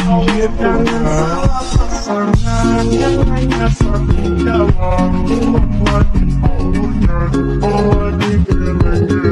pasangan yang hanya satu nyawa membuat maunya bawa digeleng-geleng.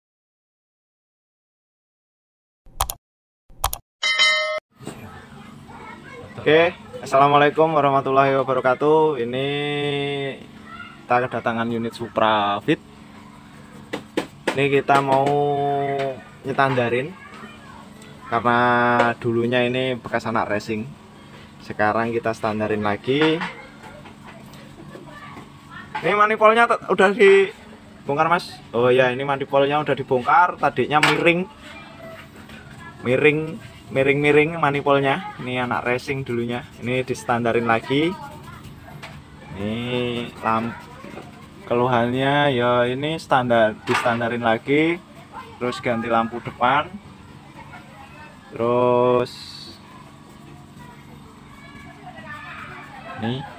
Oke, assalamualaikum warahmatullahi wabarakatuh. Ini kita kedatangan unit Supra Fit. Ini kita mau nyetandarin karena dulunya ini bekas anak racing. Sekarang kita standarin lagi. Ini manifoldnya udah dibongkar, Mas. Oh ya, ini manifoldnya udah dibongkar. Tadinya miring manifoldnya. Ini anak racing dulunya. Ini distandarin lagi. Ini lampu keluhannya ya, ini distandarin lagi. Terus ganti lampu depan. Terus nih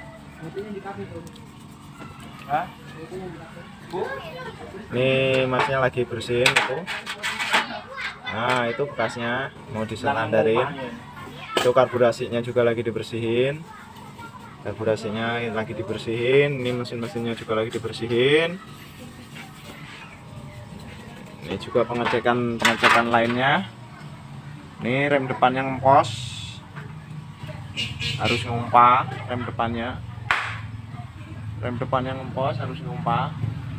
ini masnya lagi bersihin itu. Nah, itu bekasnya mau distandarin. Itu karburasinya juga lagi dibersihin. Karburasinya lagi dibersihin. Ini mesin-mesinnya juga lagi dibersihin. Ini juga pengecekan lainnya. Ini rem depan yang ngempos, harus ngumpah. Rem depan yang ngempos harus ngumpah.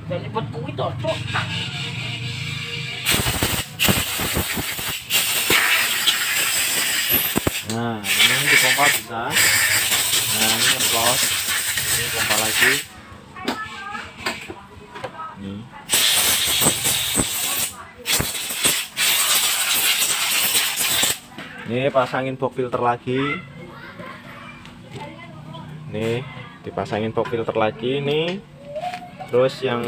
Nah, ini dipompa bisa. Nah, ini ngempos, ini pompa lagi. Nih. Ini pasangin box filter lagi. Nih, dipasangin box filter lagi nih. Terus yang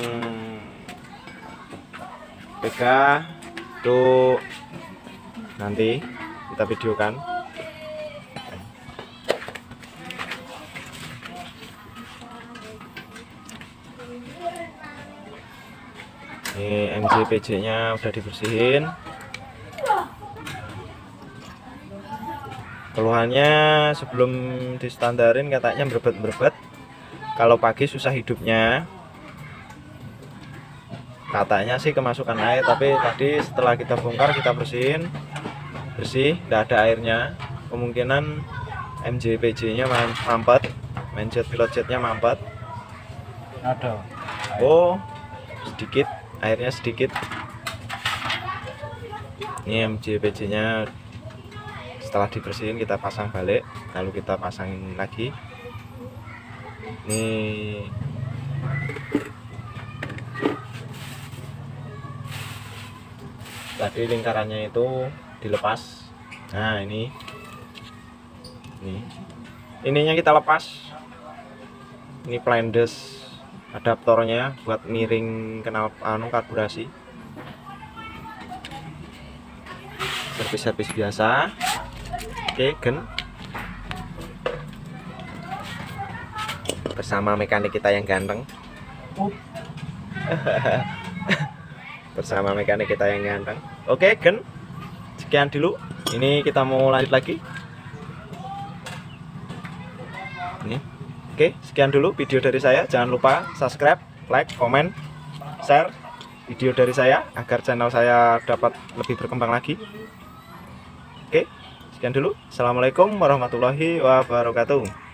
PK tuh nanti kita videokan. Ini MJPJ nya udah dibersihin. Keluhannya sebelum distandarin katanya berbet-berbet, kalau pagi susah hidupnya. Katanya sih kemasukan air, tapi tadi setelah kita bongkar, kita bersihin, bersih, tidak ada airnya. Kemungkinan MJPJ nya mampet, main jet pilot jetnya mampet. Ada. Oh, sedikit, airnya sedikit. Ini MJPJ nya setelah dibersihin kita pasang balik, lalu kita pasangin lagi. Ini tadi lingkarannya itu dilepas. Nah, ininya kita lepas. Ini blindes adaptornya buat miring knalpot karburasi. Servis biasa. Oke, bersama mekanik kita yang ganteng. Bersama mekanik kita yang ganteng. Oke, sekian dulu. Ini kita mau lanjut lagi. Ini. Oke, sekian dulu video dari saya. Jangan lupa subscribe, like, komen, share video dari saya agar channel saya dapat lebih berkembang lagi. Oke, sekian dulu. Assalamualaikum warahmatullahi wabarakatuh.